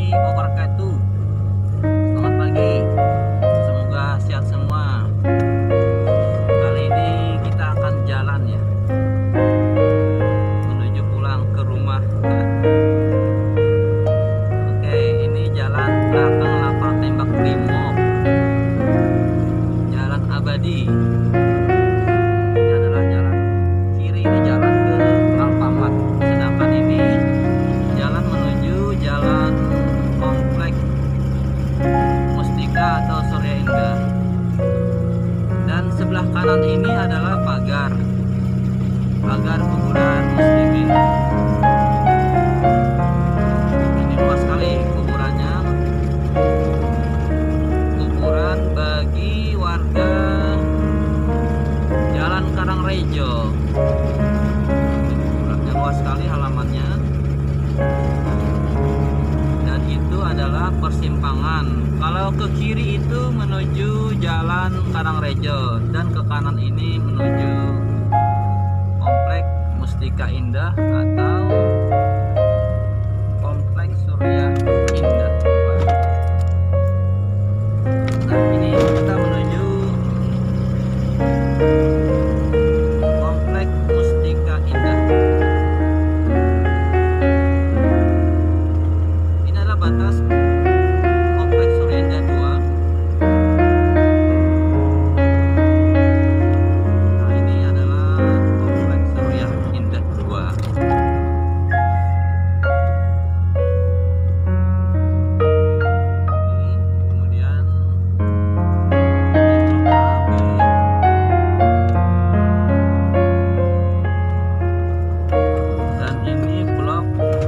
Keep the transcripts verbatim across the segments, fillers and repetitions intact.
wabarakatuh. Selamat pagi, semoga sehat semua. Kali ini kita akan jalan ya, menuju pulang ke rumah. Oke, ini jalan belakang lapar tembak Brimob, jalan abadi. Ini adalah jalan kiri, ini jalan ke Alfamart. Sedangkan ini jalan menuju jalan komplek Mustika atau Surya Indah. Dan sebelah kanan ini adalah pagar pagar kuburan muslimin. Ini luas sekali kuburannya, kuburan bagi warga Jalan Karangrejo. Kuburannya luas sekali halamannya. Dan itu adalah persimpangan. Kalau ke kiri itu menuju Jalan Karangrejo, dan ke kanan ini menuju komplek Mustika Indah atau komplek Surya Indah. Nah, ini kita menuju komplek Mustika Indah. Ini adalah batas kompleks Surya Indah dua. Nah, ini adalah kompleks Surya Indah dua. Ini kemudian ini blok A, B. Dan ini blok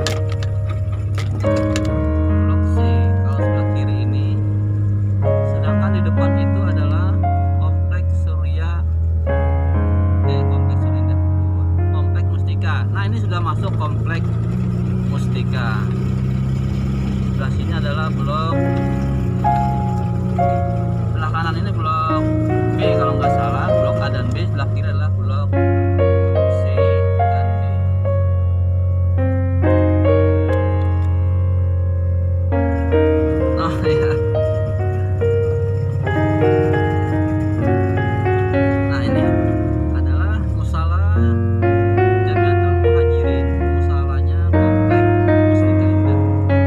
blok C kalau sebelah kiri ini. Sedangkan di depan itu adalah kompleks Surya eh kompleks Surya Indah dua, kompleks Mustika. Nah, ini sudah masuk kompleks Mustika. Sebelah sini adalah blok, sebelah kanan ini blok B kalau nggak salah, blok A dan B. Sebelah kiri adalah blok C dan D. Oh ya. Nah, ini adalah musala Jamiatul Muhajirin, musalanya komplek Mustika Indah.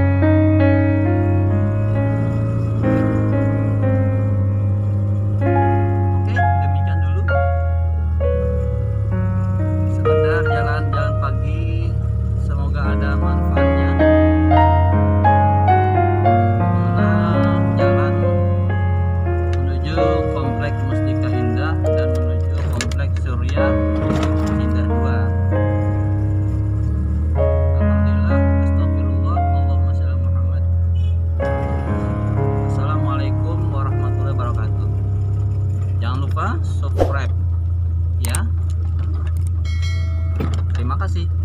Oke, demikian dulu sekedar jalan-jalan pagi, semoga ada manfaatnya mengenal jalan menuju komplek Mustika Indah dan menuju komplek Surya Indah dua. Alhamdulillah, astagfirullah, Allahumma sholli ala Muhammad. Assalamualaikum warahmatullahi wabarakatuh. Jangan lupa subscribe ya. Terima kasih.